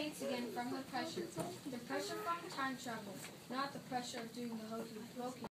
faints again from the pressure from time travel, not the pressure of doing the hokey pokey.